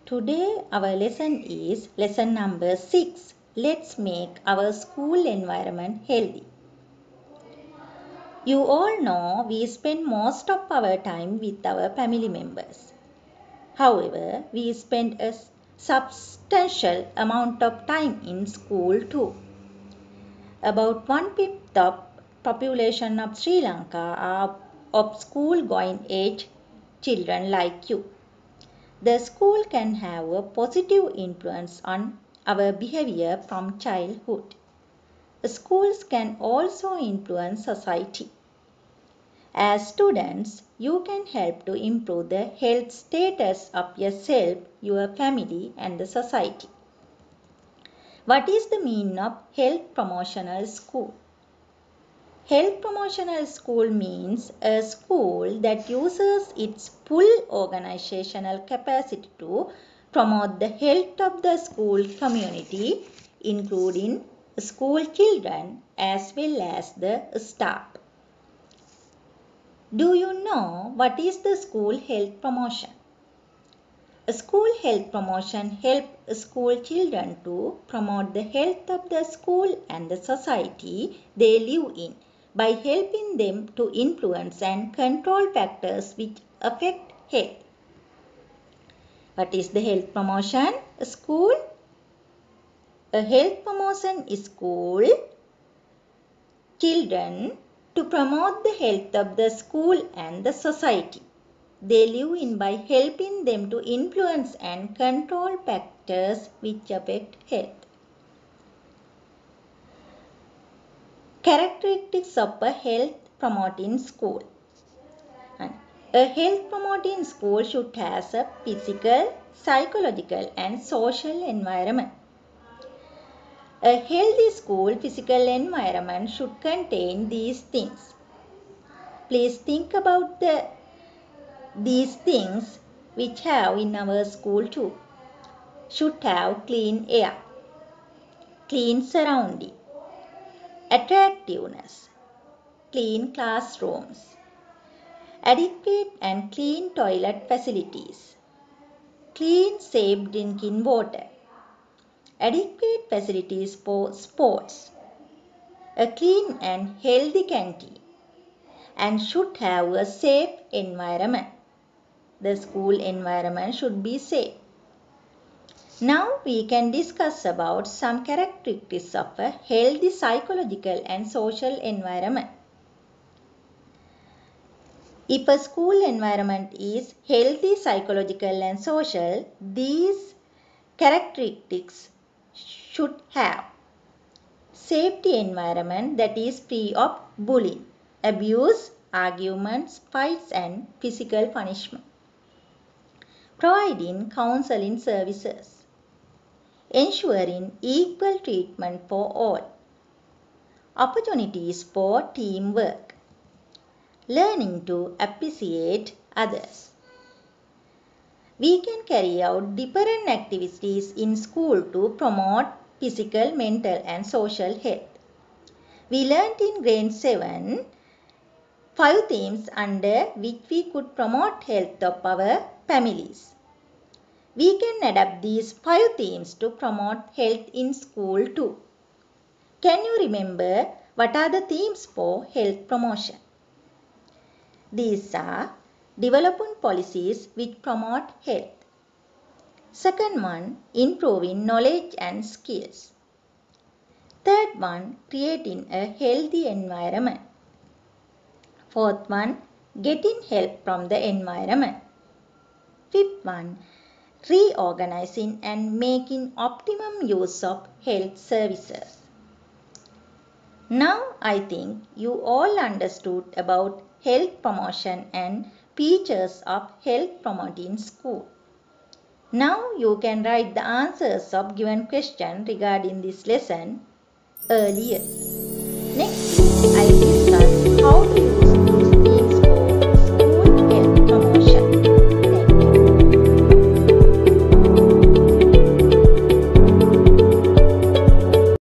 Today our lesson is lesson number 6. Let's make our school environment healthy. You all know we spend most of our time with our family members. However, we spend a substantial amount of time in school too. About 1/5 of population of Sri Lanka are of school-going age children like you. The school can have a positive influence on our behavior from childhood. Schools can also influence society. As students, you can help to improve the health status of yourself, your family, and the society. What is the meaning of health promotional school? Health promotional school means a school that uses its full organizational capacity to promote the health of the school community, including school children as well as the staff. Do you know what is the school health promotion? School health promotion helps school children to promote the health of the school and the society they live in by helping them to influence and control factors which affect health. What is the health promotion school? A health promotion school children to promote the health of the school and the society they live in by helping them to influence and control factors which affect health. Characteristics of a health promoting school. A health promoting school should have a physical, psychological and social environment. A healthy school physical environment should contain these things. Please think about these things which have in our school too. Should have clean air, clean surrounding, attractiveness, clean classrooms, adequate and clean toilet facilities, clean safe drinking water, adequate facilities for sports, a clean and healthy canteen, and should have a safe environment. The school environment should be safe. Now we can discuss about some characteristics of a healthy psychological and social environment. If a school environment is healthy psychological and social, these characteristics should have safety environment that is free of bullying, abuse, arguments, fights and physical punishment. Providing counseling services. Ensuring equal treatment for all. Opportunities for teamwork. Learning to appreciate others. We can carry out different activities in school to promote physical, mental and social health. We learnt in grade 7 5 themes under which we could promote health of our families. We can adapt these 5 themes to promote health in school too. Can you remember what are the themes for health promotion? These are developing policies which promote health. Second one, improving knowledge and skills. Third one, creating a healthy environment. Fourth one, getting help from the environment. Fifth one, reorganizing and making optimum use of health services. Now I think you all understood about health promotion and features of health promoting school. Now you can write the answers of given question regarding this lesson earlier. Next week I will discuss how to use